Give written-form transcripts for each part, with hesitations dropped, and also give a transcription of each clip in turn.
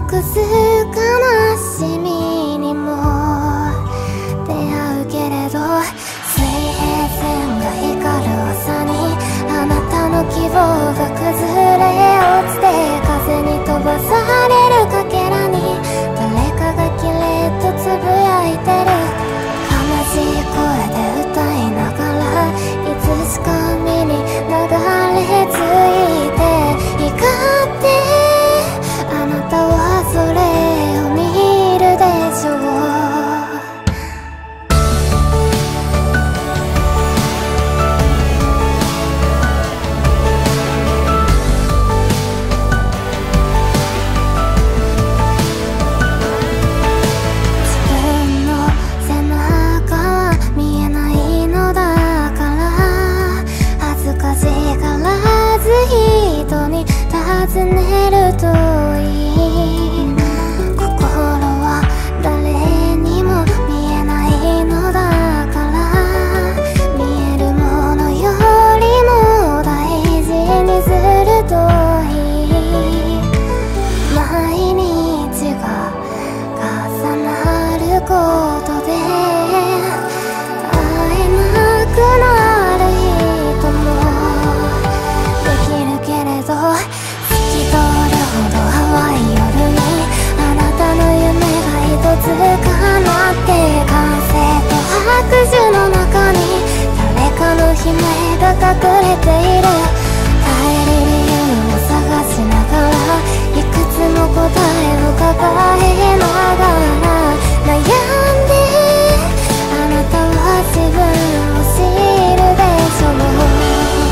隠す悲しみにも出会うけれど、水平線が光る朝にあなたの希望が崩れ落ちて、風に飛ばされるかけらに誰かがキレッとつぶやいてる。悲しい声で歌いながらいつしか目に流れ着いて、光ってあなたはそれを見るでしょう。尋ねるといい。心は誰にも見えないのだから、見えるものよりも大事にするといい。毎日が重なることで会えなくなる人もできるけれど、通るほど淡い夜にあなたの夢が一つ叶って、歓声と拍手の中に誰かの悲鳴が隠れている。帰り理由を探しながらいくつも答えを抱えながら悩んで、あなたは自分を知るでしょう。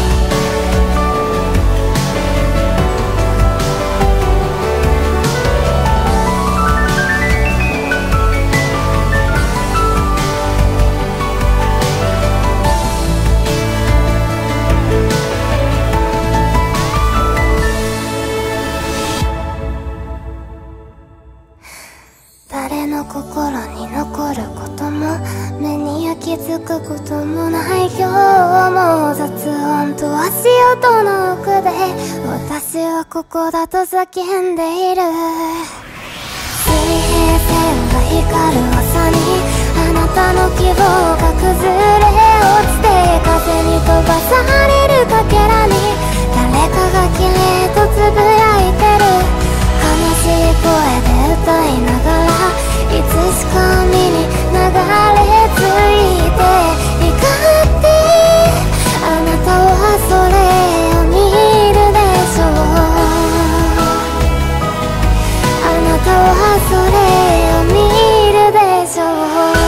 誰の心に残ることも目に焼き付くこともない今日も、雑音と足音の奥で私はここだと叫んでいる。水平線が光る朝にあなたの希望が崩れ落ちて、風に飛ばされるかけらに誰かがキレッとつぶやいてる。悲しい声で歌いながらいつしか目に流れ着いて、光ってあなたはそれを見るでしょう。あなたはそれを見るでしょう。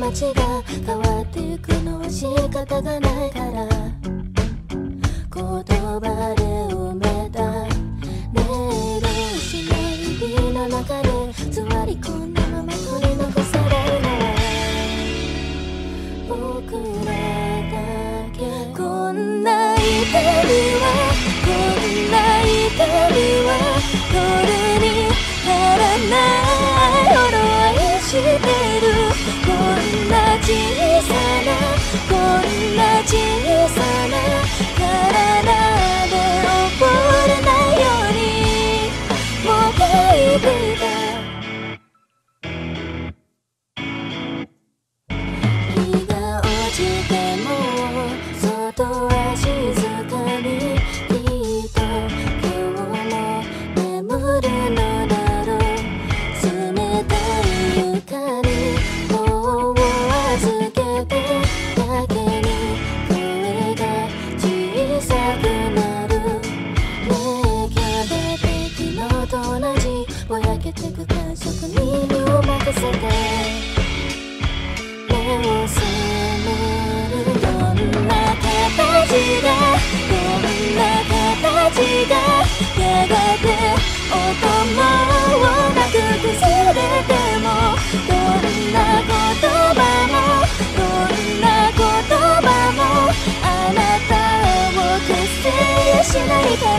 ちが変わっていくのは仕方がないから、言葉で埋めた音色失い日の中で座り込んだまま取り残されるのは僕らだけ。こんな痛みはこんな痛みは夜にならないほど愛してる。こんな小さなこんな小さな体で溺れないようにもうベイビーだ。日が落ちても外は静かに、きっと今日も眠るのだろう。冷たい床に頬を預けてだけに声が小さくなる。ねえキャベ的のと同じぼやけてく感触に身を任せて目を覚める。どんな形がどんな形がやがて音もなく崩れても、どんな言葉もどんな言葉もあなたを消せしないから。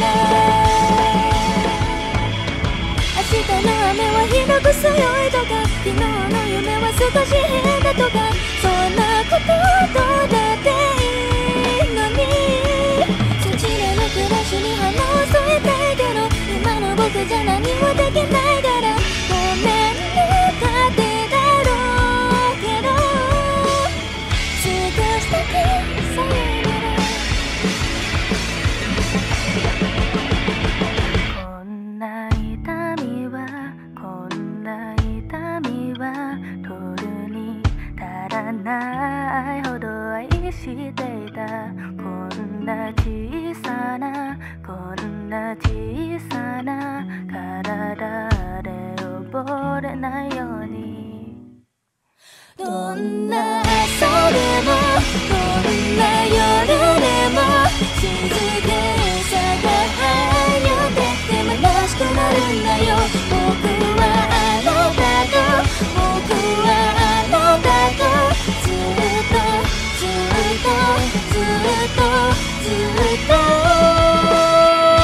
明日の雨はひどく強いとか、昨日の夢は少し変だとか、そんなことどうだっていいのに、そちらの暮らしに花を添えたいけど、今の僕じゃ何もできないから、ごめんね勝手だろうけど少しだけさよなら。こんな痛みはこんな痛みは取るに足らないほど愛していた。こんな小さなこんな小さな体で溺れないように、どんな朝でもどんな夜でも静けさが入ってて虚しくなるんだよ。僕はあなたと僕はあなたとずっとずっとずっとずっと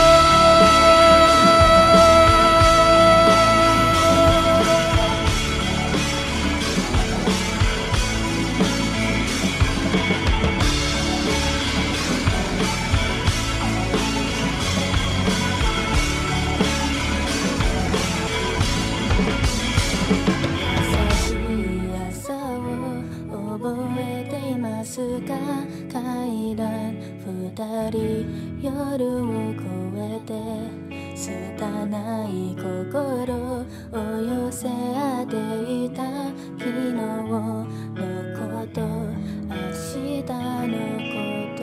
階段二人夜を越えて拙い心を寄せ合っていた。昨日のこと明日のこと、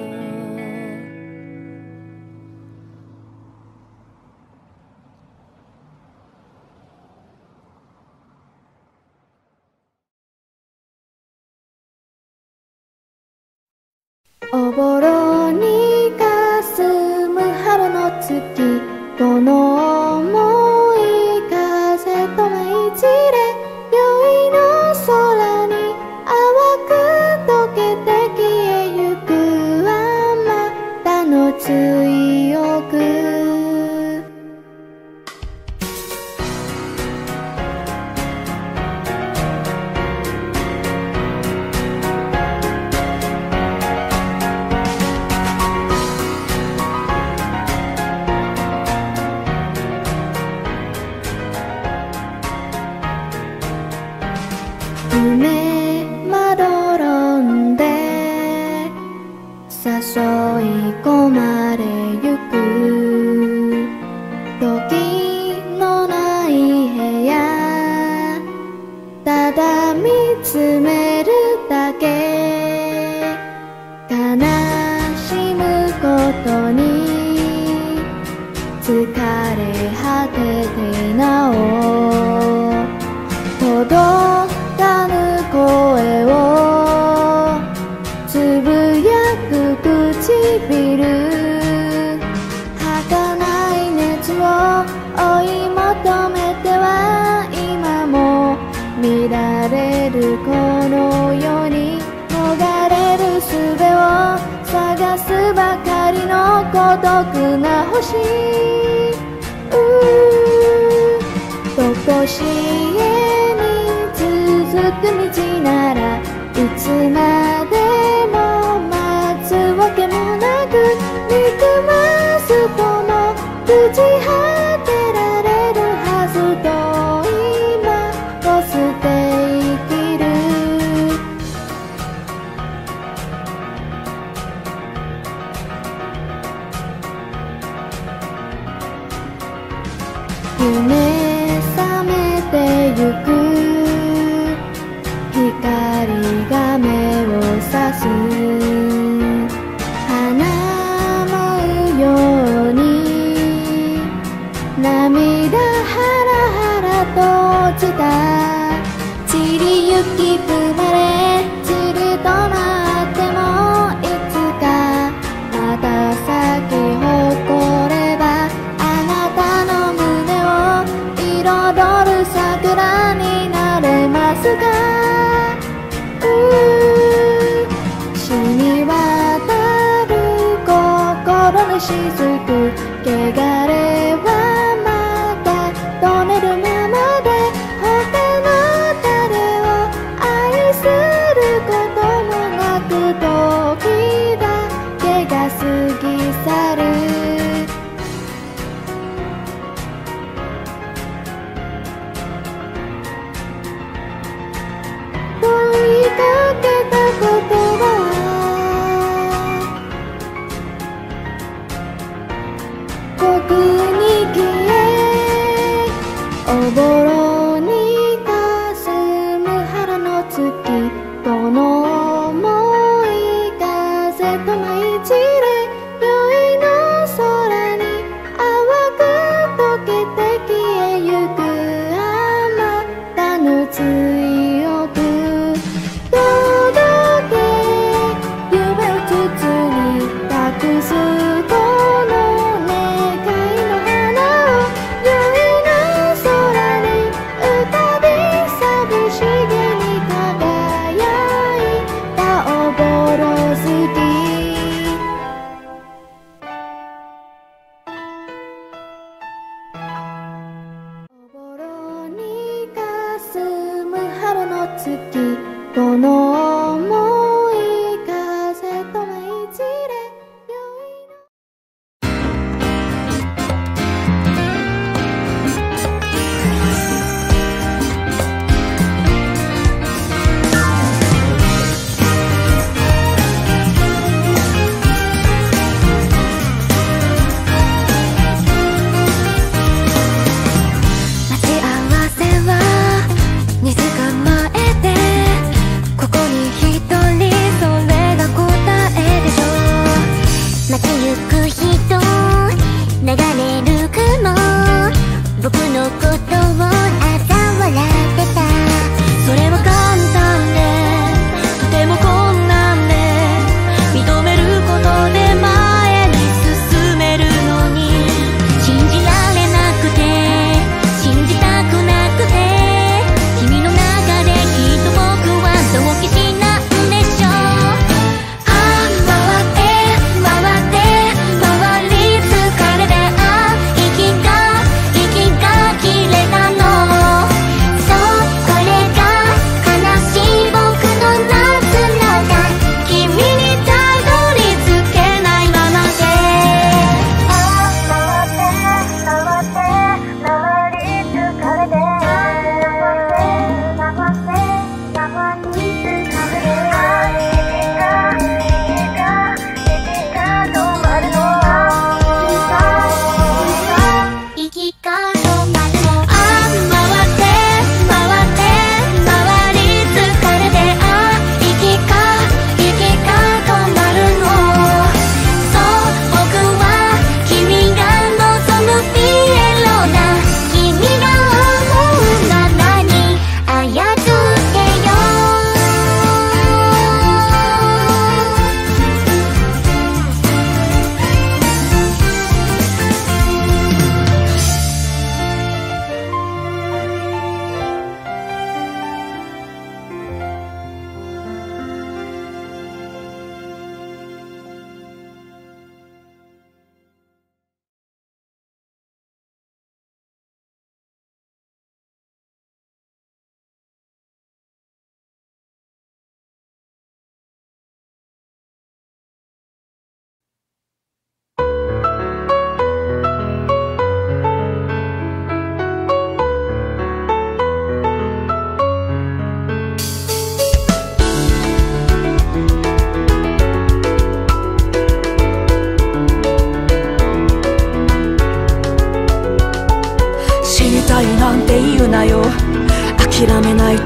おぼろに霞む春の月、この思い風と舞い散れ、宵の空に淡く溶けて消えゆくあまたの追憶。夢まどろんで誘い込まれゆく、時のない部屋、ただ見つめるだけ、悲しむことに疲れ果ててなお届かぬ声をくな星、とこしえに続く道ならいつまでも待つわけもなく、憎ますとも朽ち果てられるはずと今を捨て生きる。夢覚めてゆく光が目をさす、花舞うように涙ハラハラと落ちた。散りゆき踏まれ散りとなってもいつかまた咲き誇れば、あなたの胸を彩る桜になれますか。染み渡る心の雫、汚れはまた止めるままで、他の誰を愛することもなく時だけが過ぎ去る。問いかけた言葉は僕に消え、おぼろに霞む春の月、この思い風と舞い散れ、宵の空に淡く溶けて消えゆくあまたの強く届け、夢を包み託すこの願いの花を、宵の空に浮かび寂しげに輝いたおぼろ月。おぼろに霞む春の月、この想い風と舞い散れ、宵の待ち合わせは2時間前で、ここに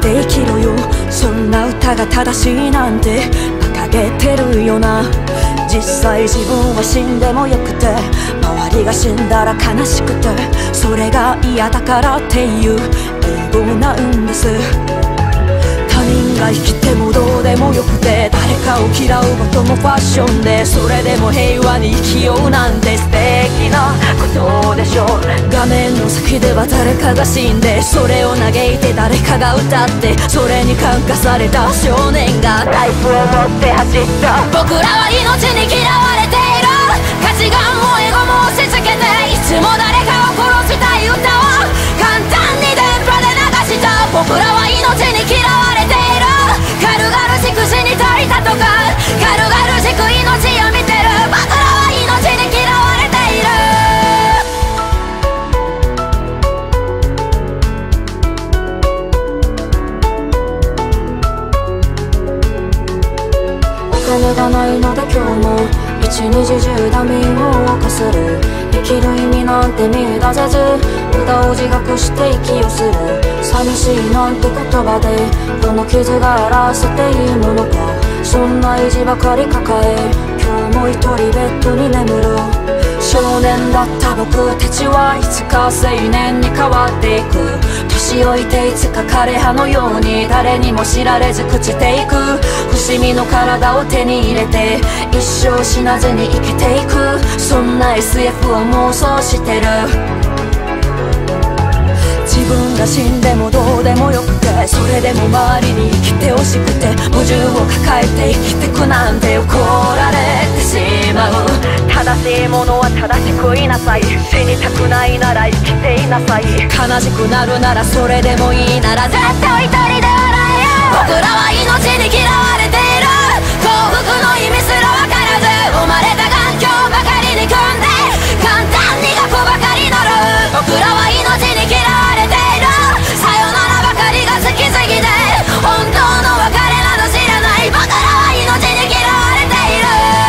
て生きろよ。そんな歌が正しいなんて馬鹿げてるよな。実際自分は死んでもよくて、周りが死んだら悲しくて、それが嫌だからっていう英語なんです。他人が生きてもどうでもよくて、誰かを嫌うこともファッションで、それでも平和に生きようなんて素敵なことでしょう。画面の先では誰かが死んで、それを嘆いて誰かが歌って、それに感化された少年がナイフを持って走った。僕らは命に嫌われている。価値観もエゴも押し付けて、いつも誰かを殺したい歌を簡単に電波で流した。僕らは命に嫌われている。軽々しく死にたいたとか、軽々しく命を見てる。僕らは命に嫌われている。お金がないので今日も一日中ダミーを犯する。生きる意味なんて見出せず、無駄を自覚して息をする。寂しいなんて言葉でこの傷が表せていいものか。そんな意地ばかり抱え、今日も一人ベッドに眠る。少年だった僕たちはいつか青年に変わっていく。年老いていつか枯葉のように誰にも知られず朽ちていく。伏見の体を手に入れて一生死なずに生きていく。そんな SF を妄想してる。自分が死んでもどうでもよくて、それでも周りに生きてほしくて、矛盾を抱えて生きてくなんて怒られてしまう。正しいものは正しくいなさい。死にたくないなら生きていなさい。悲しくなるならそれでもいいなら絶対一人で笑えよ。僕らは命に嫌われている。幸福の意味すら分からず、生まれた環境ばかりに組んで、簡単に学校ばかり乗る。僕らは命に嫌われている。さよならばかりが好きすぎて、本当の別れなど知らない。僕らは命に嫌われている。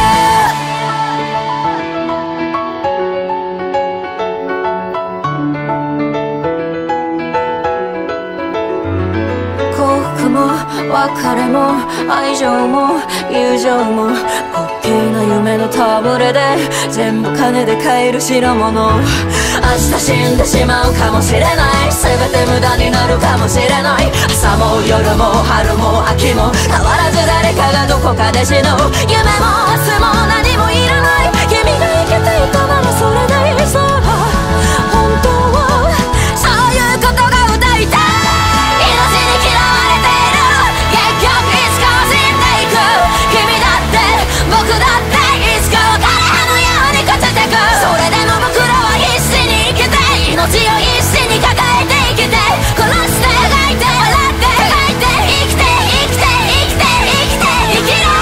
幸福も別れも愛情も友情も大きな夢の戯れで、全部金で買える代物。明日死んでしまうかもしれない。全て無駄になるかもしれない。朝も夜も春も秋も変わらず誰かがどこかで死ぬ。夢も明日も何もいらない。君が生きていたならそれでいいさ。本当はそういうことが歌いたい。命に嫌われている。結局いつかは死んでいく。君だって僕だっていつかは枯葉のように朽ちてく。それでも僕らは必死に生きて、命を必死に抱えて生きて、殺して描いて笑って描いて生きて生きて生きて生きて生きろ。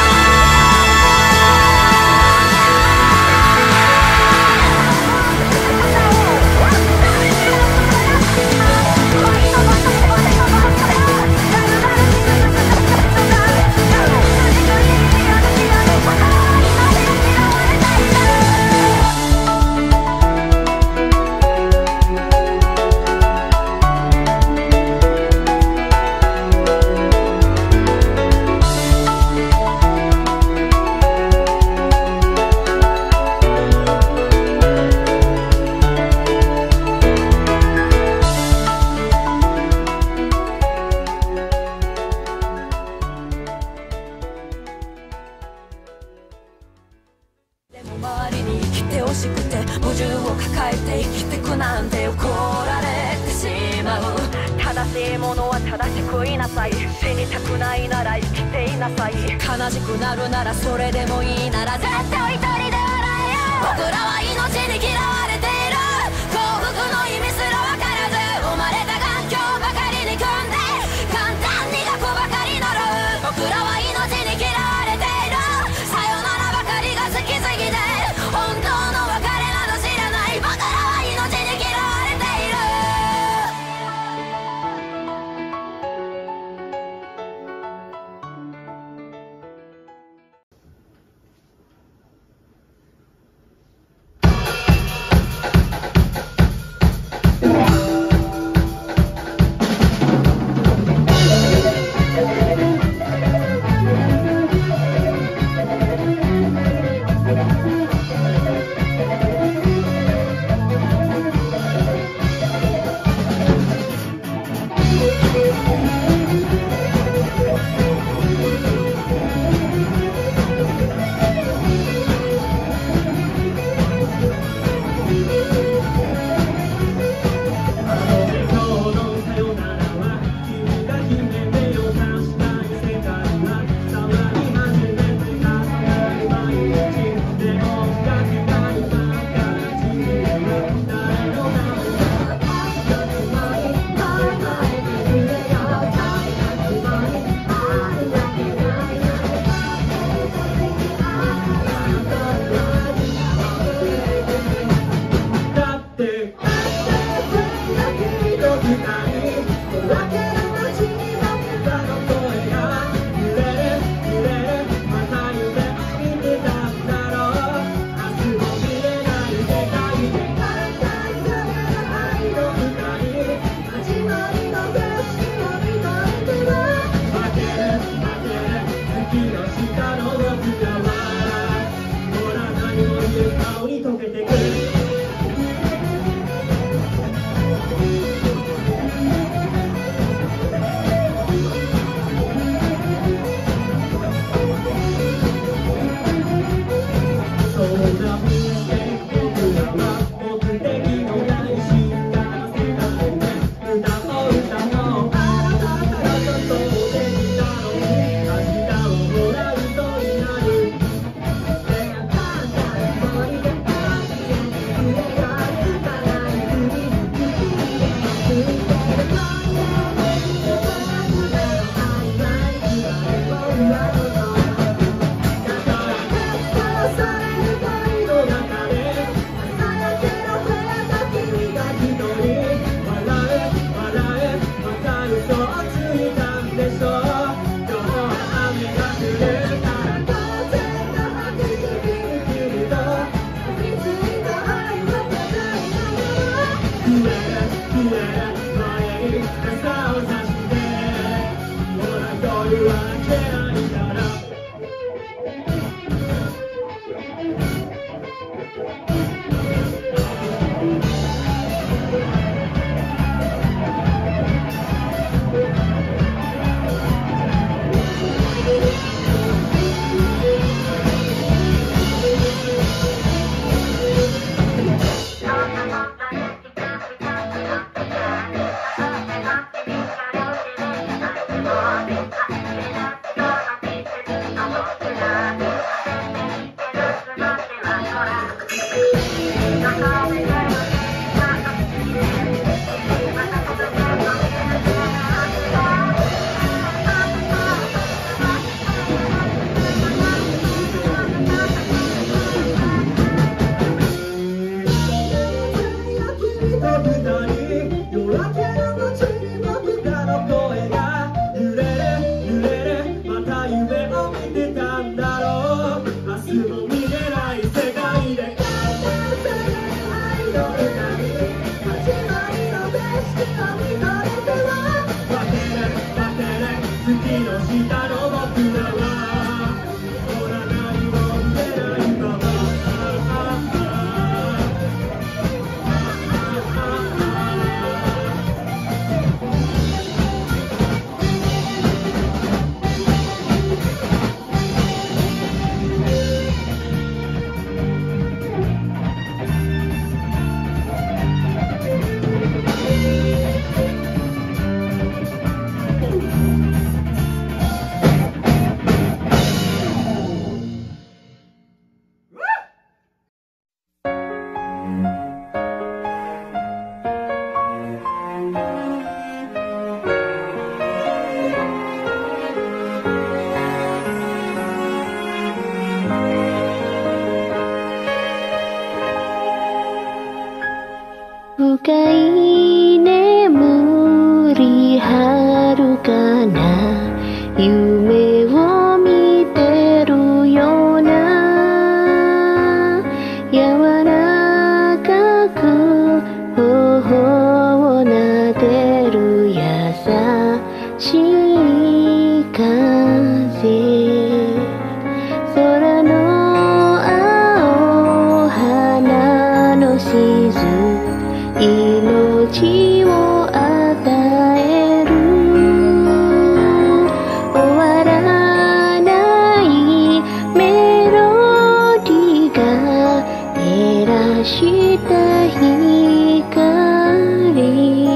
悲しくなるならそれでもいいなら絶対一人で笑えよ。僕らは命に嫌われている。幸福の意味すら分からず、生まれた環境ばかりに組んで、簡単に学校ばかり乗る。僕らは命に嫌われている。さよならばかりが好きすぎて、本当の別れなど知らない。僕らは命に嫌われている。 直に溶けてくそんな風景僕らは目的のない進化の世界で歌を歌おうあなたがちょっとできたのに明日をもらうことになる深い眠り遥かな夢を見てるような柔らかく頬を撫でる優しい風空の青花の雫命を与える終わらないメロディーが照らした光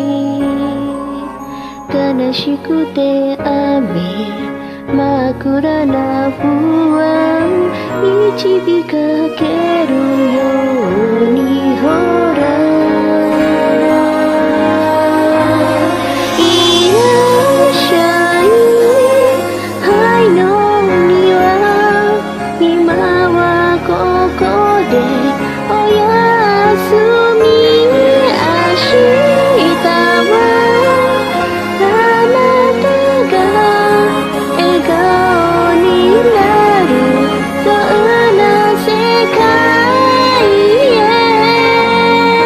悲しくて雨真っ暗な不安導かけるようにほら 「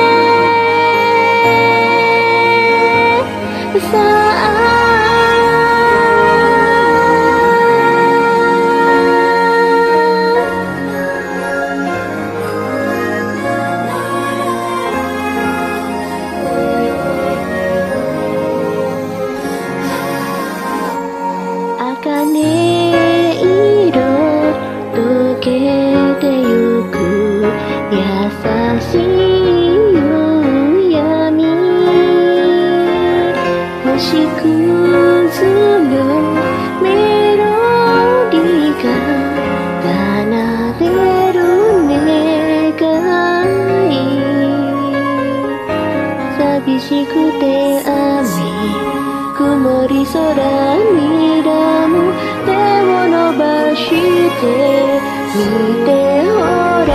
見てほら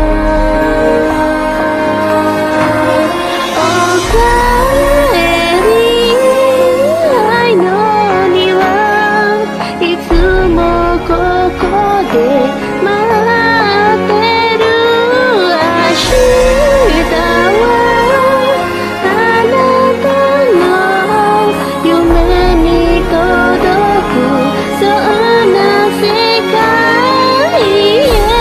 おかえり愛の庭いつもここで待ってる明日はあなたの夢に届くそんな世界へ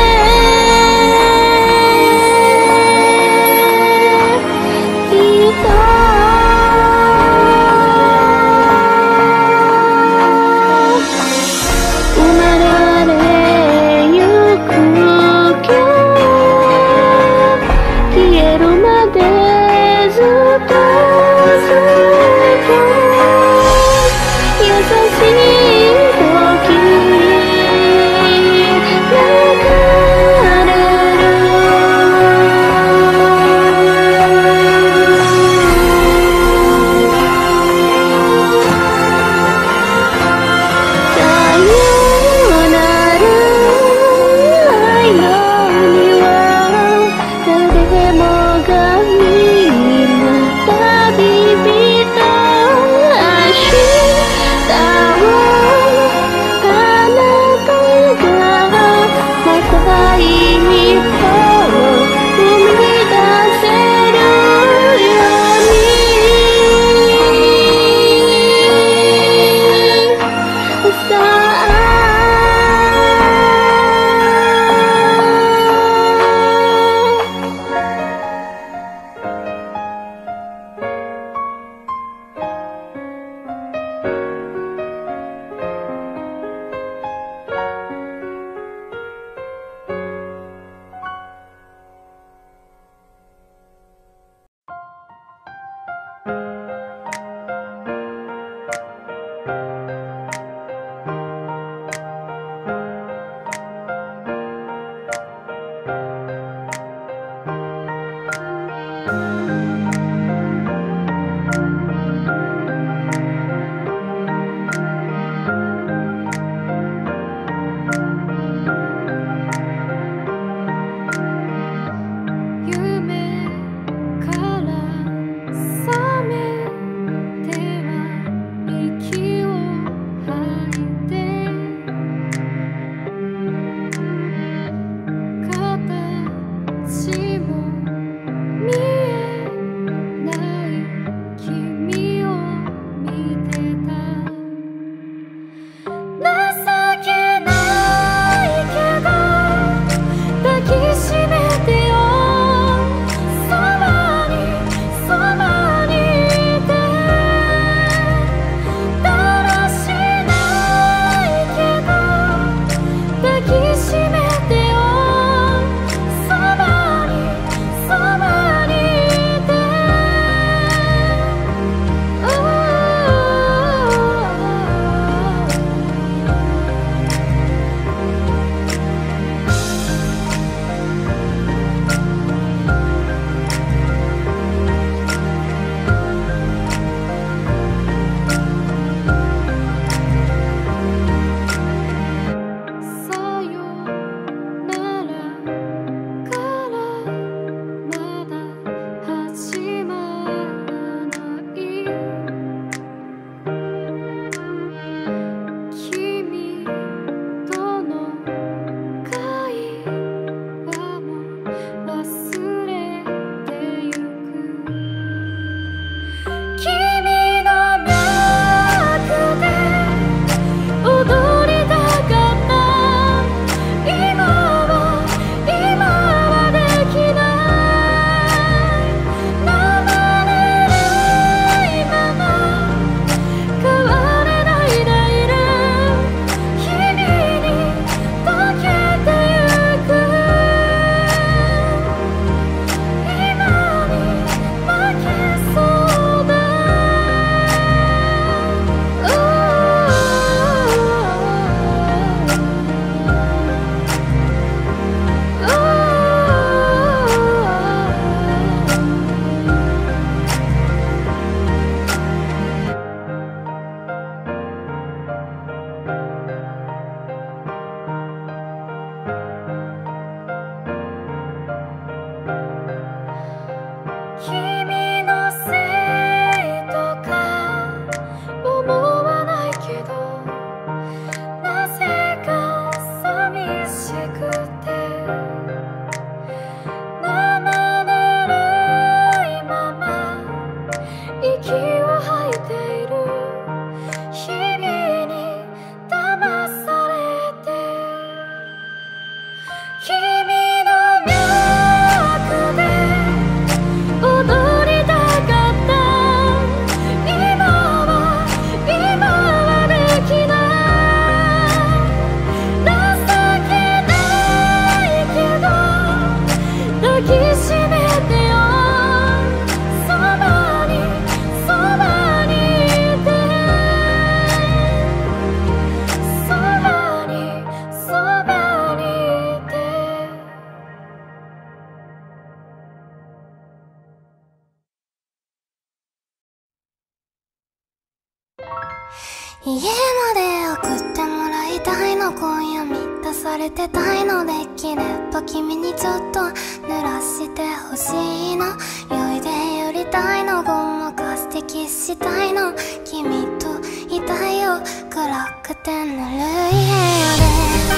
まで送ってもらいたいの、今夜満たされてたいの、できれば君にちょっと濡らしてほしいの、酔いで寄りたいの、ごまかしてキスしたいの、君といたいよ暗くてぬるい部屋で。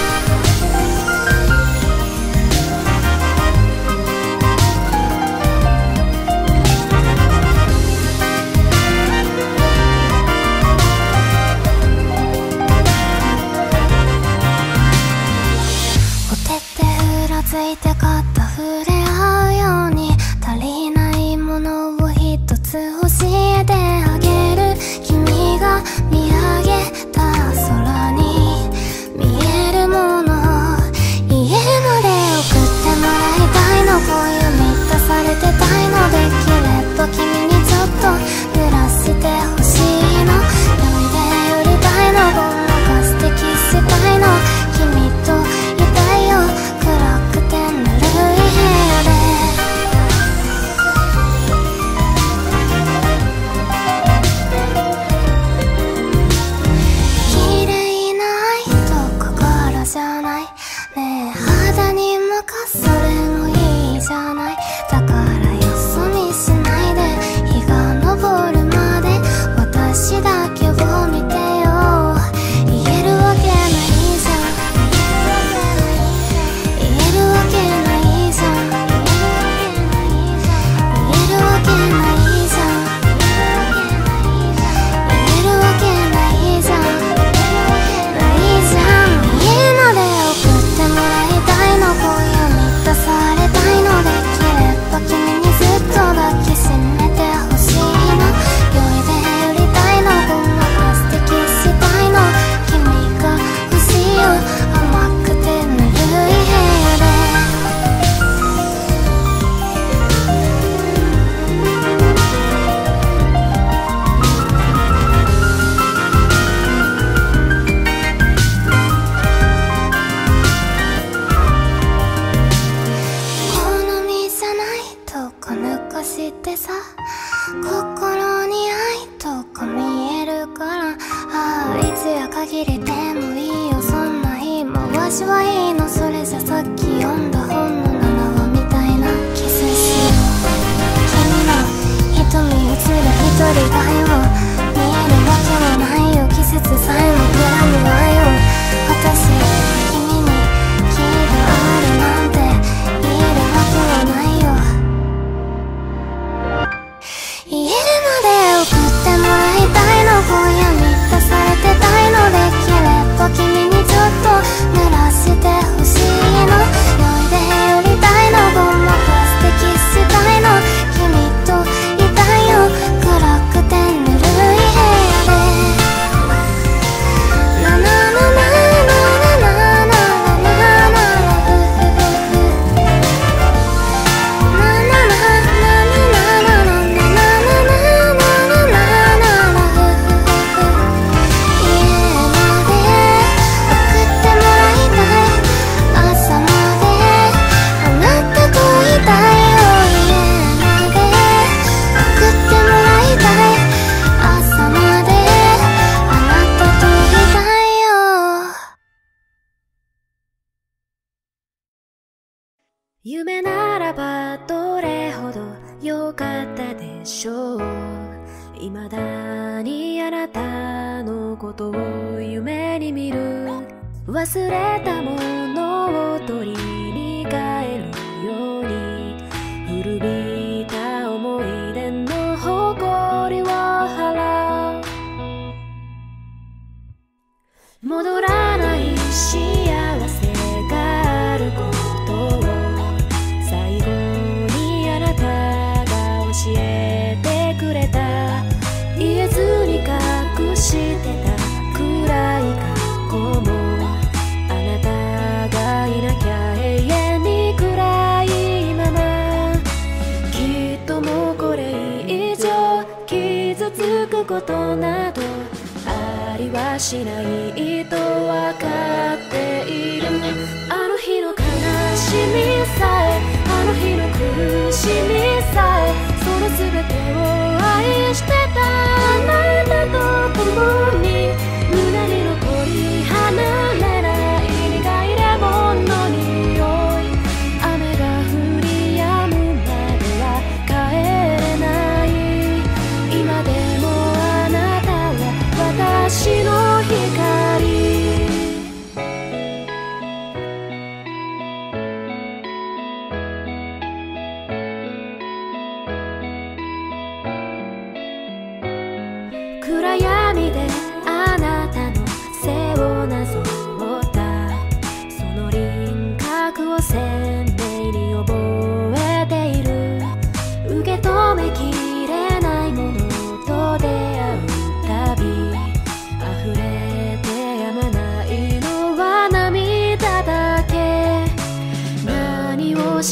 ついて肩触れ合うように、足りないものを一つ教えてあげる、君が見上げた空に見えるもの、家まで送ってもらいたいの、今夜満たされてたいの、できれば君にちょっと濡らしてほしいの、酔いで寄りたいの、ごまかしてキスしたいの、君といたいよ暗くてぬるい部屋で。綺麗な愛と心じゃないねえ、肌に任それもいいじゃない、だからよそ見しないで日が昇るまで私だけを見てよ、言えるわけないじゃん、言えるわけないじゃん、言えるわけないじゃん、言えるわけないじゃん、ないじゃん、家まで送ってもらいたいの、今夜満たされたいの、できれば君にずっと抱きしめてほしいの、酔いで寄りたいの、ごまかしてキスしたいの、君が欲しいよ甘くてぬるい部屋で。好みじゃないとこ抜かしてさ、心に愛とか見えるから、ああいつや限りでもいいよ、そんな言い回しはいいの、それじゃさっき読んだ本の7話みたいなキスしよう、君の瞳映る一人がよ、見えるわけはないよ、季節さえもグラムはよ、私君に気があるなんて言えるわけはないよ、言えるまで送ってもらいたいの、今夜満たされてたいの、できれば君にちょっと濡らしてほしいの、酔いで寄りたいの、ごまかしてキスしたいの、君といたいよ暗くてぬるい部屋で。なななななななななな夢ならばどれほど良かったでしょう、未だにあなたのことを夢に見る、忘れたものを取りに帰るように、古びた思い出の誇りを払う、戻らない幸せがあることを最後にあなたが教えてくれた、言えずに隠してた暗い過去も、あなたがいなきゃ永遠に暗いまま、きっともうこれ以上傷つくことなどありはしないとわかっている、あの日の悲しみさえ、あの日の苦しみさえ、その全てを愛してたあなたと共に濡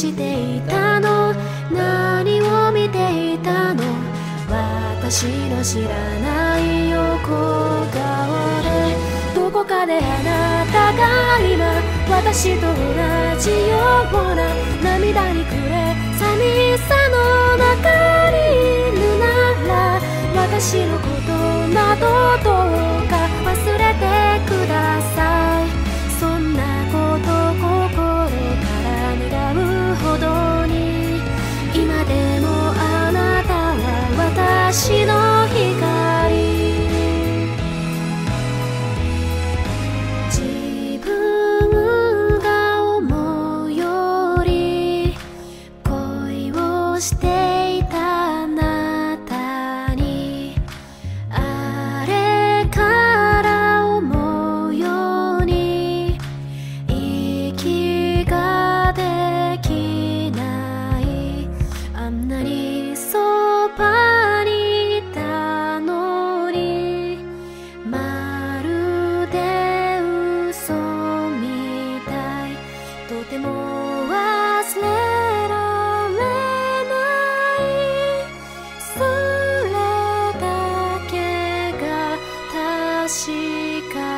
していたの？何を見ていたの？私の知らない横顔で、どこかであなたが今私と同じような涙に暮れ寂しさの中にいるなら、私のことなどどうか忘れてください。そんなこと心から願うほどに、今でもあなたは私の光。自分が思うより恋をしていたあなたに、あれから思うように息ができない。あんなにそばにいたのに、まるで嘘みたい。とても忘れられない。それだけが確か。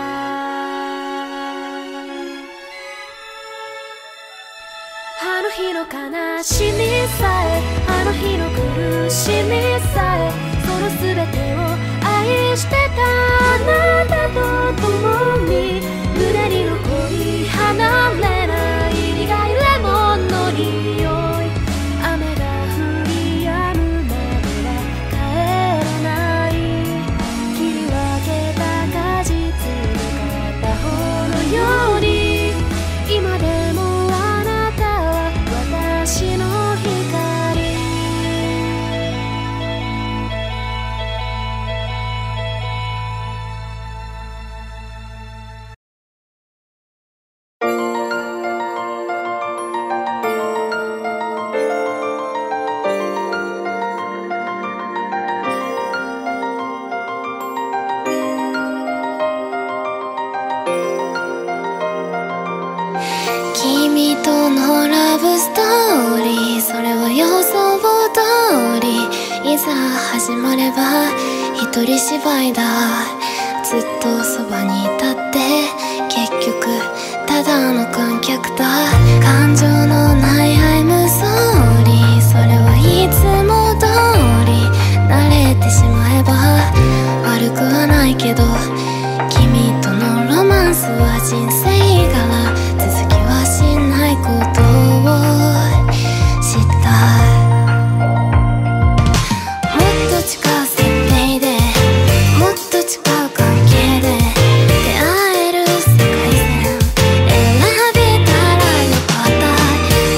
あの日の悲しみさえ、あの日の苦しみさえ、その全てを愛してたあなたと共に、胸に残り離れない苦いレモンの匂い。雨が降り止むまでは帰らない。切り分けた果実の片方のように、今でもあなたは私の光。 君とのラブストーリー、それは予想通り、いざ始まれば一人芝居だ。ずっとそばにいたって結局ただの観客だ。感情のない I'm sorry、 それはいつも通り慣れてしまえば悪くはないけど、君とのロマンスは人生から続きはしないことを知った。もっと近い設定で、もっと近い関係で出会える世界線選べたらよかった。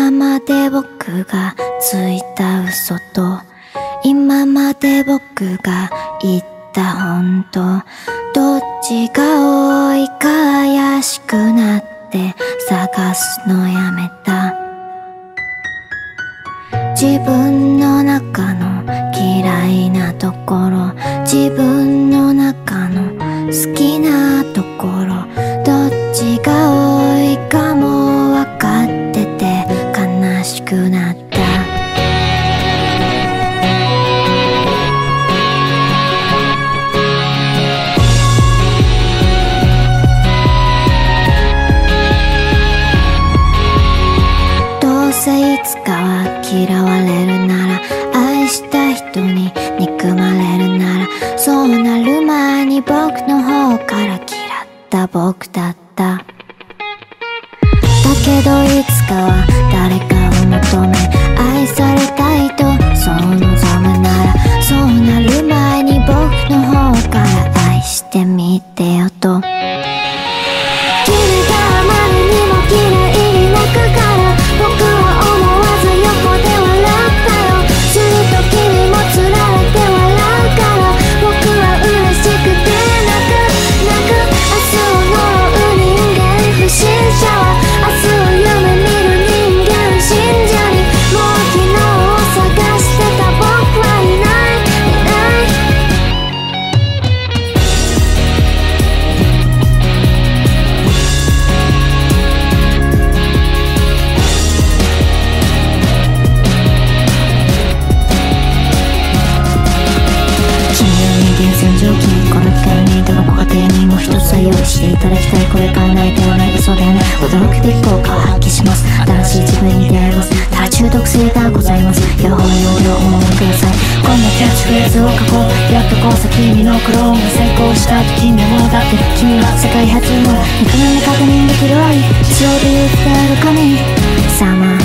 今まで僕がついた嘘と今まで僕が言った本当、どっちが多いか怪しくなって探すのやめた。自分の中の嫌いなところ、自分の中の好きなところ、どっちが多いかも分かってて悲しくなった。どうせいつかは嫌われるなら、愛した人に憎まれるなら、そうなる前に僕の方から嫌った僕だった。だけどいつかは誰かを求め愛されたいとそう望むなら、そうなる前に僕の方から愛してみてよと。君があまりにも嫌いに泣くから僕は思わず横で笑ったよ。すると君もつられて笑うから僕は嬉しくて泣く明日を呪う人間不審者は明日を夢見る人間信者に、もう昨日を探してた僕はいないいない。君の人間戦場、君この機会にどのご家庭にも一つは用意していただきたい。これから泣いてはない嘘だよね。驚くべき効果を発揮します。新しい自分に出会います。ただ中毒性がございます。両方容量お守りください。こんなキャッチフレーズを書こう。やっとこうさ君のクローンが成功したと君は物語ってる。君は世界初の肉眼で確認できる愛、そうで言ってある神様。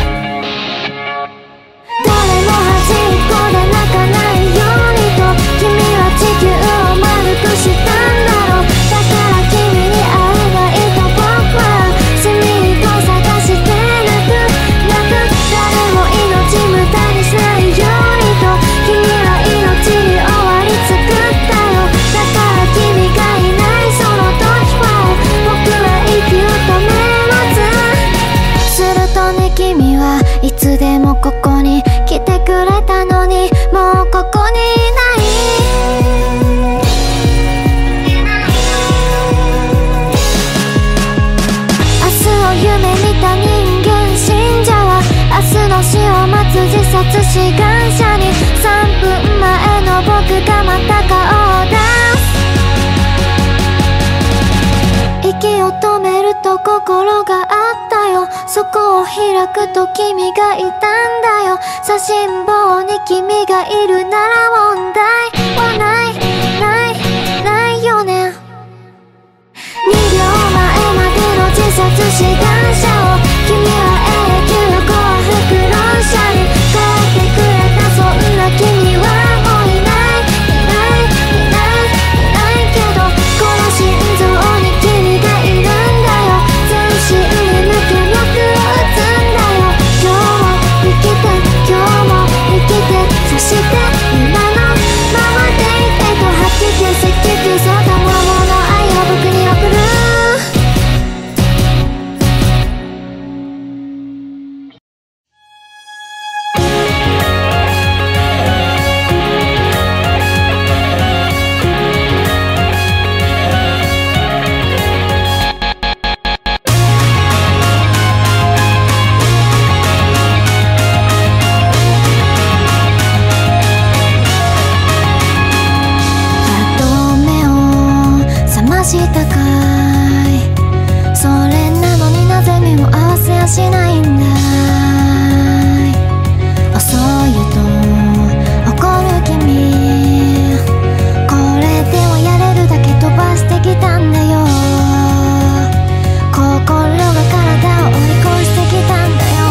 誰も端っこで泣かないようにと君は地球を丸くしたんだろう。だから君に会うがいた僕は隅っこ探して泣く誰も命無駄にしないようにと君は命に終わり作ったよ。だから君がいないその時は僕は息を止めます。するとね君はいつでもここに来てくれたのにもうここにいない。明日を夢見た人間信者は明日の死を待つ自殺志願者に3分前の僕がまた顔を出す。息を止めると心があったよ。そこを開くと君がいたんだよ。写真簿に君がいるなら問題はないよね。2秒前までの自殺志願者を君は永久幸福論者に変えてくれた。そんな君はもういないけどこの心臓に君がいるんだよ。全身に抜け脈を打つんだよ。今日も生きて今日も生きて、そして今のままでいてと吐き気赤球そうたもの愛は僕に送る。したかい。それなのになぜ目も合わせやしないんだい。遅いよと怒る君、これでもやれるだけ飛ばしてきたんだよ。心が体を追い越してきたんだよ。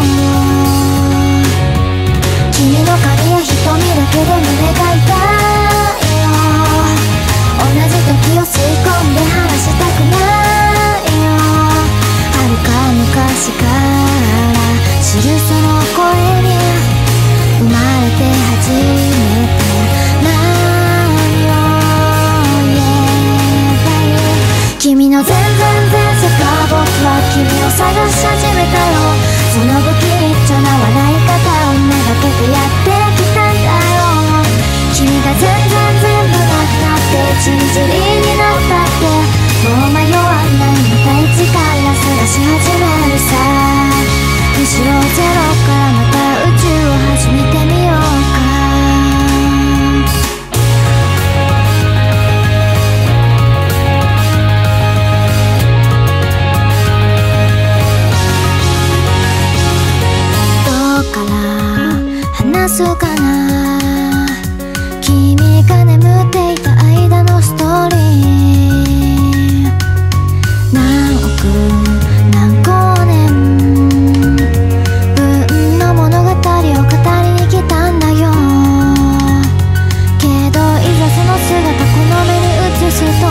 君の髪や瞳だけで胸が痛いよ。同じ時を吸い込んで離したくないよ。遥か昔から知走るその声に生まれて初めて何を言えばいい。君の全然前世から僕は君を探し始めたよ。その不吉祥な笑い方をめがけてやってきたんだよ。君が全部なくなって一日になったってもう迷わない。また一から探し始めるさ。むしろゼロからまた宇宙を始めてみようか。どうから話すかな。君が眠っていた間のストーリー、何億何光年分の物語を語りに来たんだよ。けどいざその姿この目に映すと、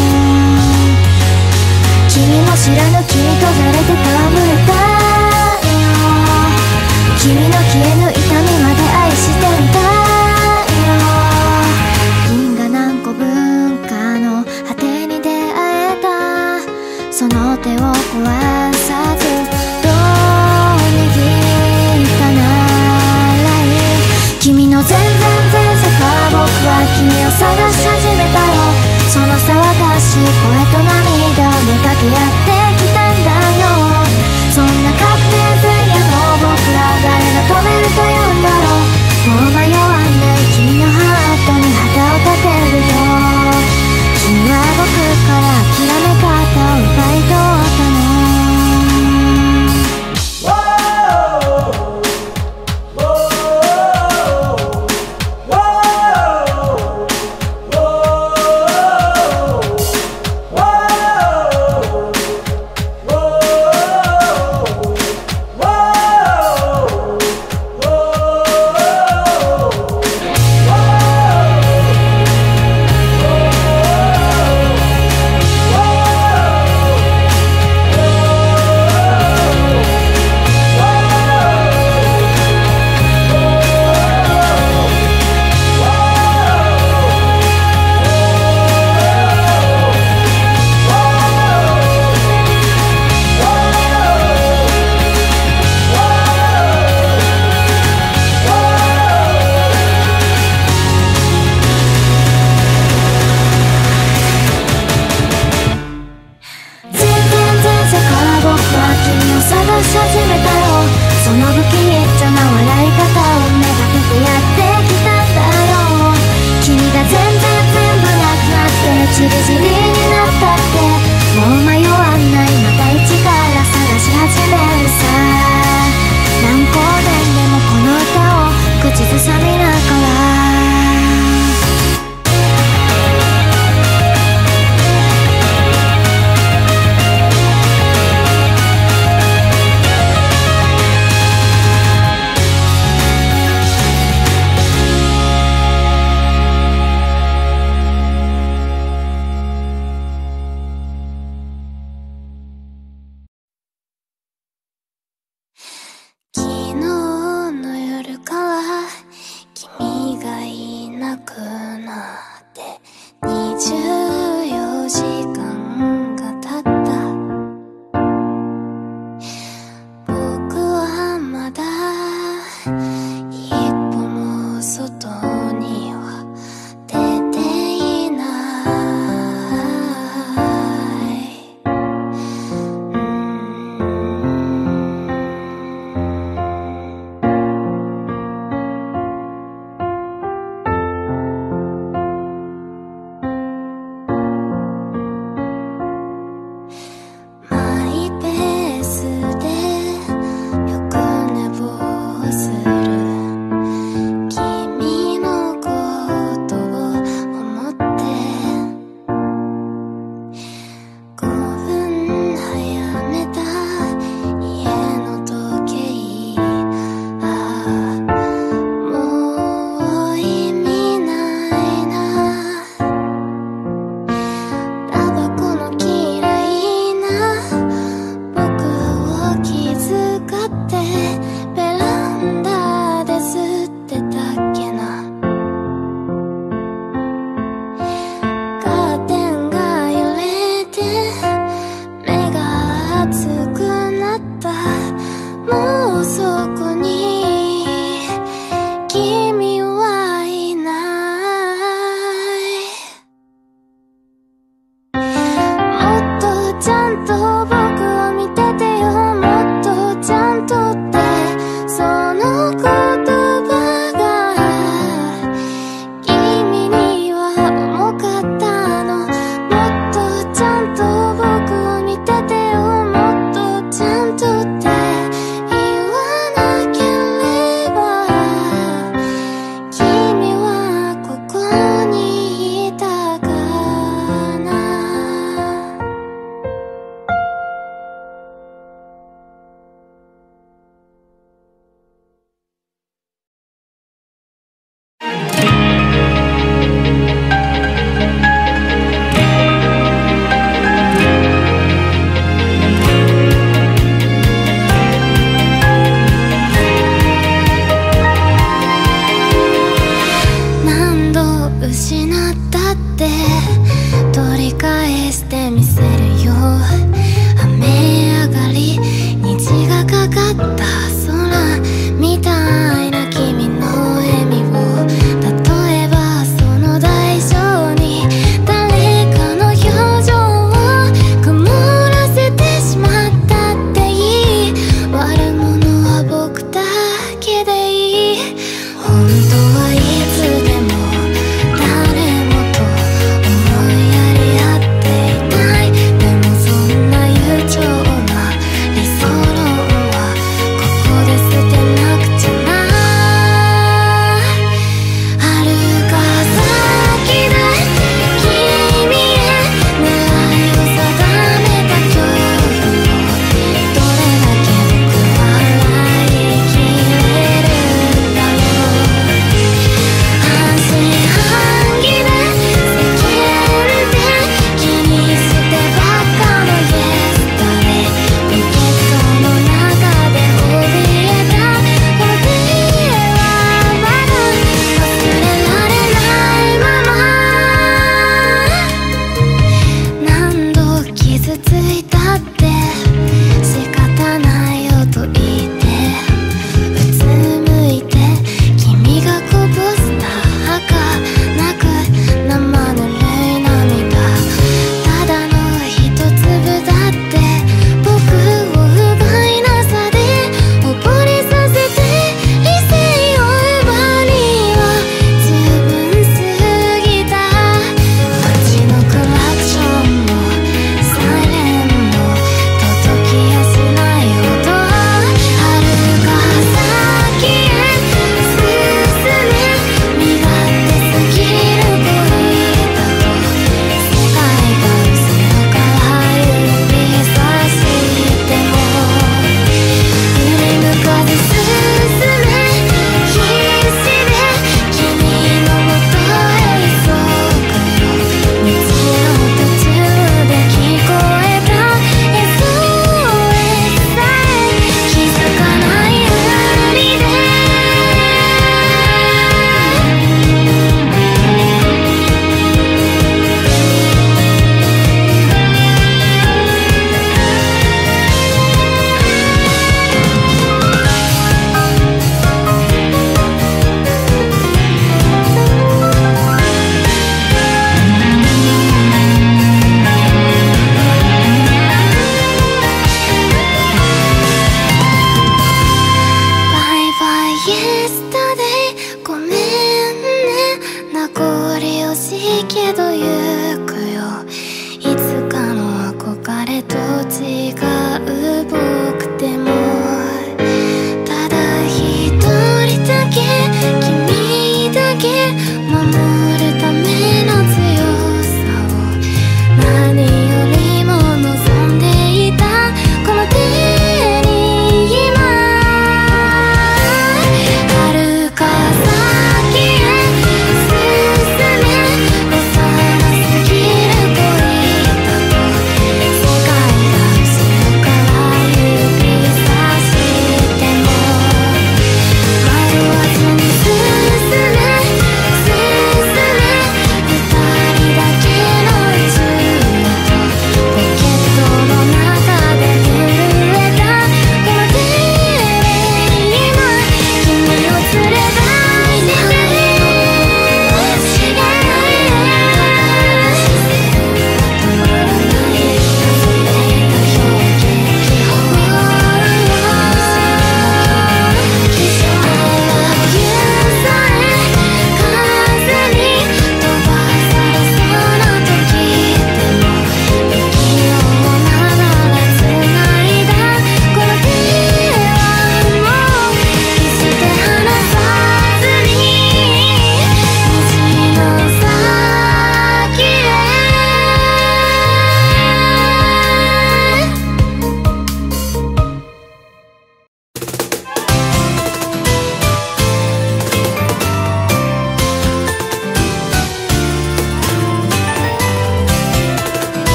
君も知らぬ君とざれて戯れたよ。君の消えぬ痛みまで愛してみたよ。因果何個文化の果てに出会えた。その手を壊さずどう握ったならいい。君の全然前世から僕は君を探し始めたよ。その騒がしい声と涙をめかけやってきたんだよ。そんな確定前夜の僕ら誰が止めると言うんだろう。もう迷わない君のハートに旗を立てるよ。君は僕から諦め方を奪い取ったの。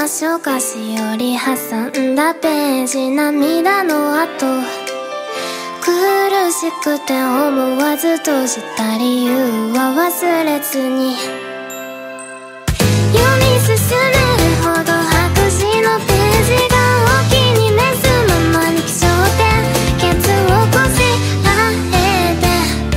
ましょうか。しおり挟んだページ、涙の跡。苦しくて思わず閉じた理由は忘れずに、読み進めるほど白紙のページがお気に召すままに気象点ケツをこしらえて、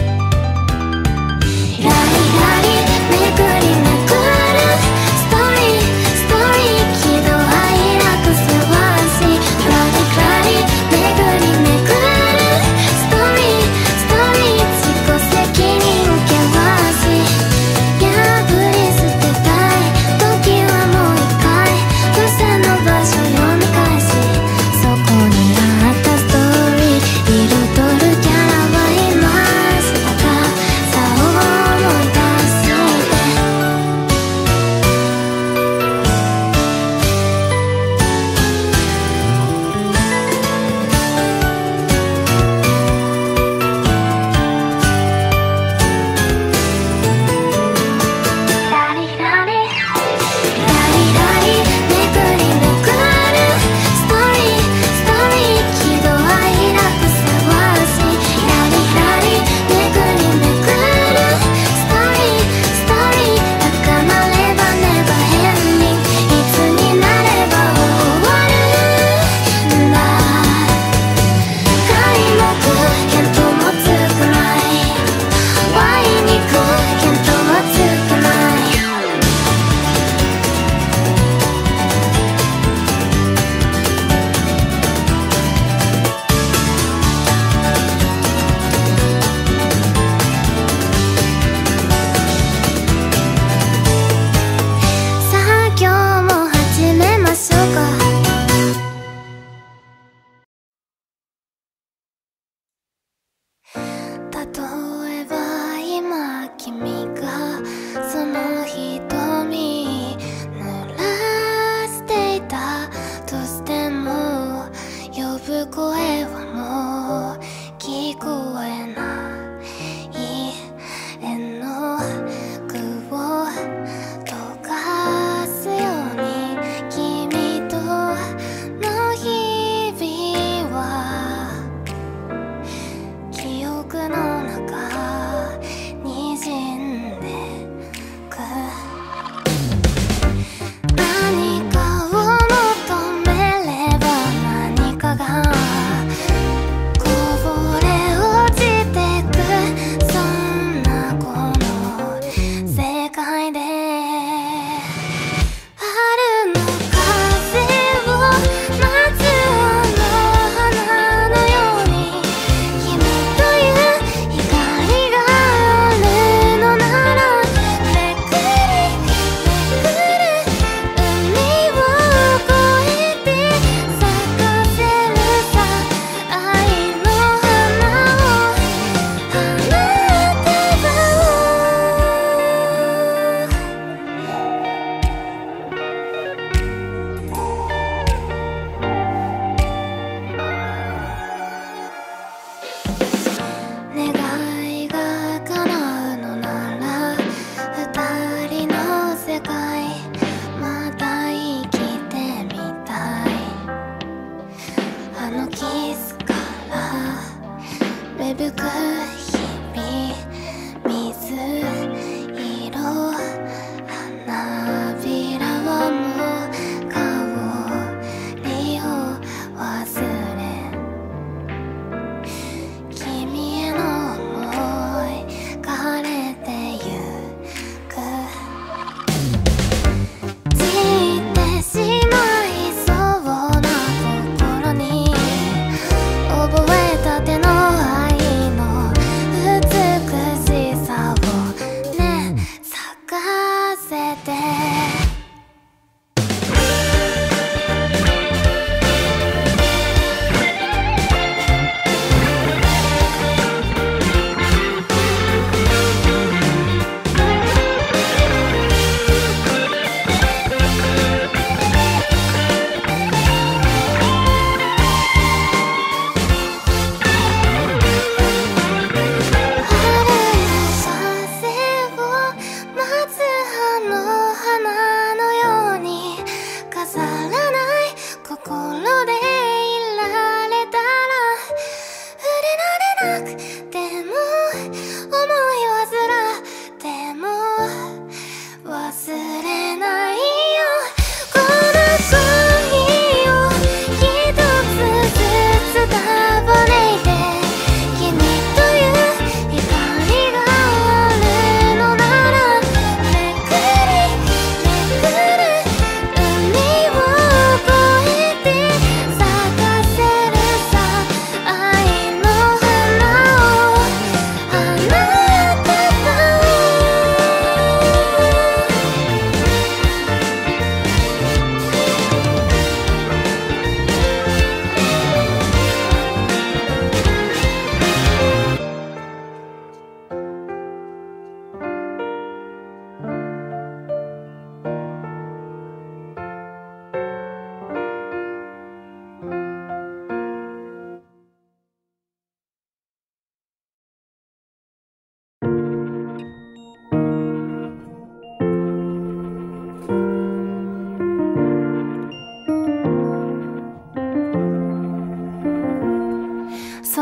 ラリラリめくりめくるストーリーストーリー、喜怒哀楽せわし、ラリラリめくりめくるストーリーストーリー、自己責任険し破り捨てたい時はもう一回付箋の場所読み返し、そこにあったストーリー彩るキャラはいましたかさを思い出してラリラリラリラリめくりめくるストーリーストーリー、喜怒哀楽せわし、ラリラリめくりめくるストーリーストーリー、高まればねば変にいつになれば終わるんだ、開目見当もつくないワイにく見当もつくない、さあ今日も始めましょうか。例えば今君がその瞳濡らしていたとしても、呼ぶ声はもう聞こえない、絵の具を溶かすように君との日々は記憶の中にじんでく、何かを求めれば何かがこぼれ落ちてく、そんなこの世界で春の風を待つあの花のように、君という光があるのなら、めくりめくる海を越えて咲かせるさ、愛の花を花束願いが叶うのなら、二人の世界また生きてみたい、あのキスから芽吹く日々、水色花びらはもう香りを忘れ、君への想い枯れてゆく、散ってしまいそうな心に覚えたての愛の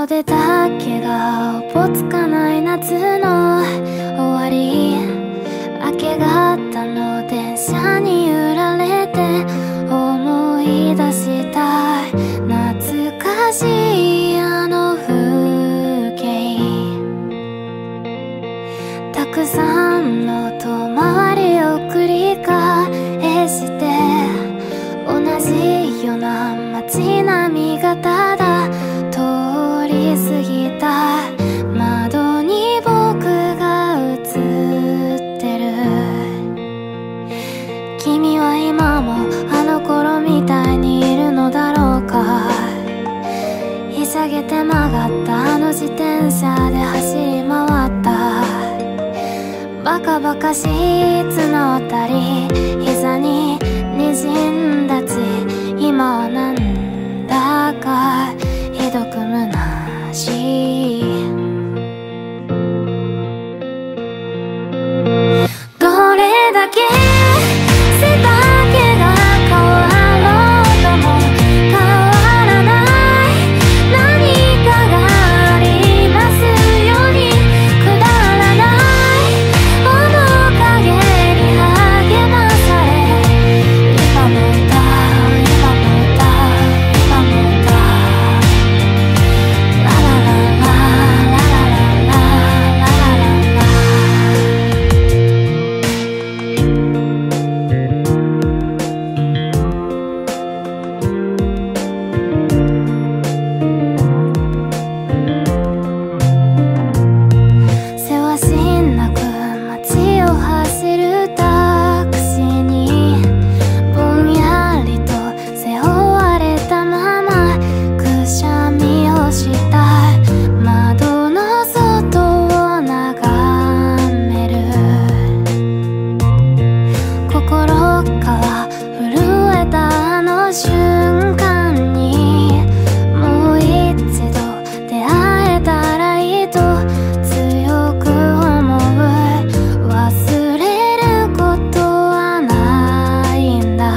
袖だけがおぼつかない夏の終わり、明け方の電車に揺られて思い出した懐かしいあの風景。たくさんの遠回りを繰り返して同じような街並みがただ通り過ぎた窓に僕が映ってる。君は今もあの頃みたいにいるのだろうか。ひしゃげて曲がったあの自転車で走り回った。バカバカしい綱渡り膝に滲んだ血、今はなんだかひどく虚しい。どれだけ背丈が変わろうとも変わらない何かがありますように、くだらない面影に励まされ、今も歌う今も歌う今も歌う、ラララララララララララ。せわしなく街を走るタクシーにぼんやりと背負われたままくしゃみをした窓の外を眺める。心から震えたあの瞬間にもう一度出会えたらいいと強く思う。忘れることはないんだ。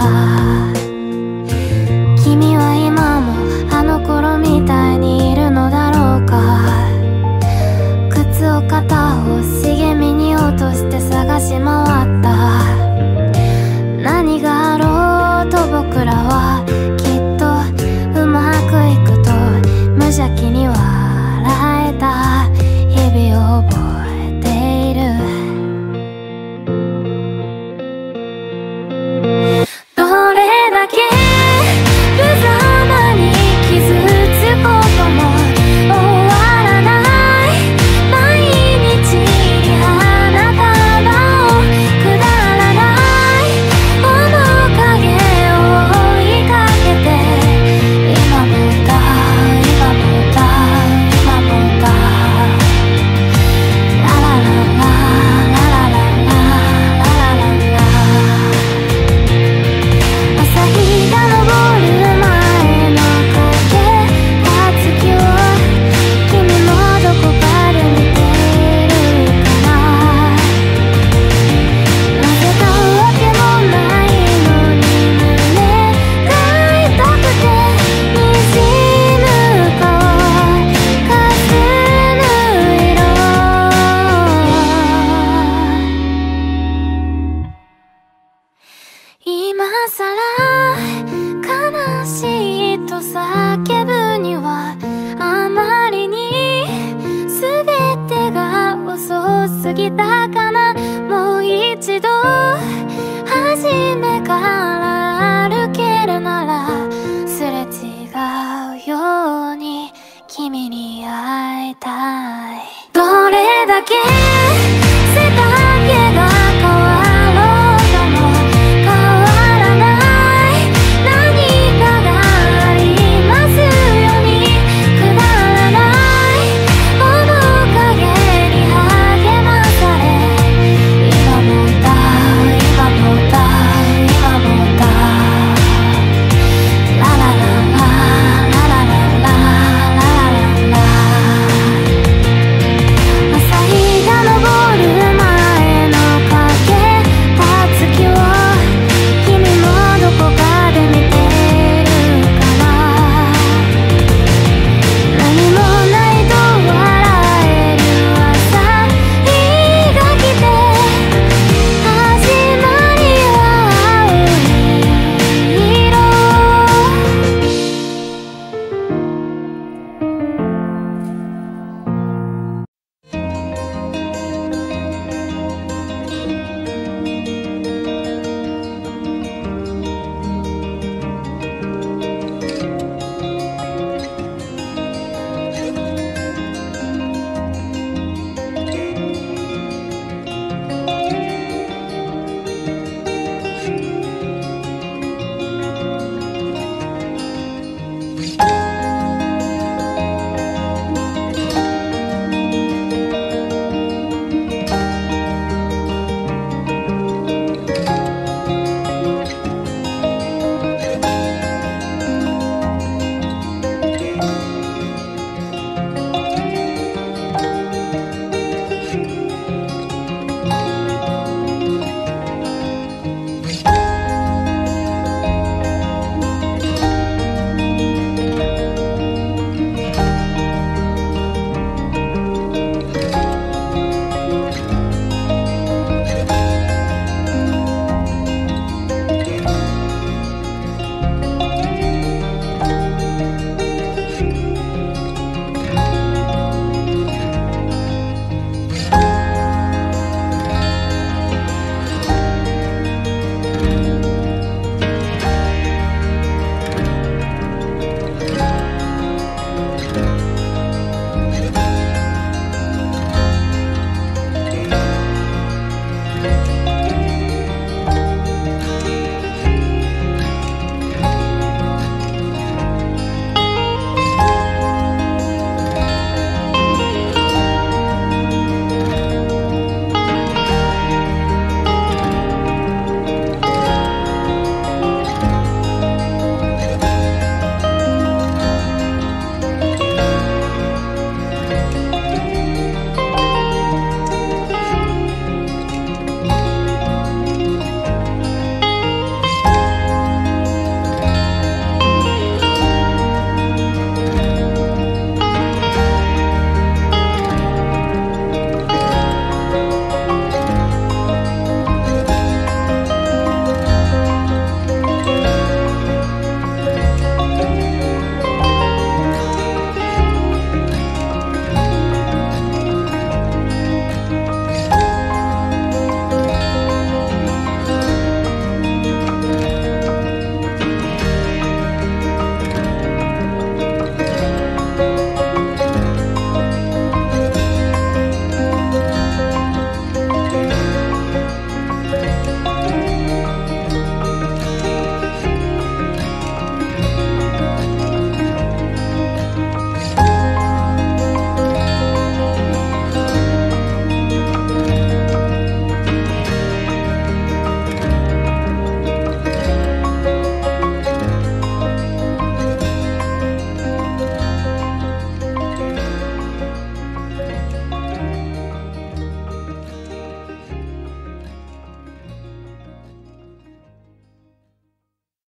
君は今もあの頃みたいにいるのだろうか。靴を片方茂みに落として探し回った。何があろうと僕らはきっとうまくいくと無邪気に笑えた日々を覚えている。どれだけ無様に傷つくことも終わらない毎日に花束をくだらない面影を追いかけて、今も歌う今も歌う今も歌う、ラララララララララララ。朝日が昇る前の影が月を君もどこかで見ているかな。なぜかわけもないのに胸が痛くて滲む顔かすむ色。今さら悲しいと叫ぶにはあまりに全てが遅すぎたかな。もう一度初めから歩けるならすれ違うように君に会いたい。どれだけ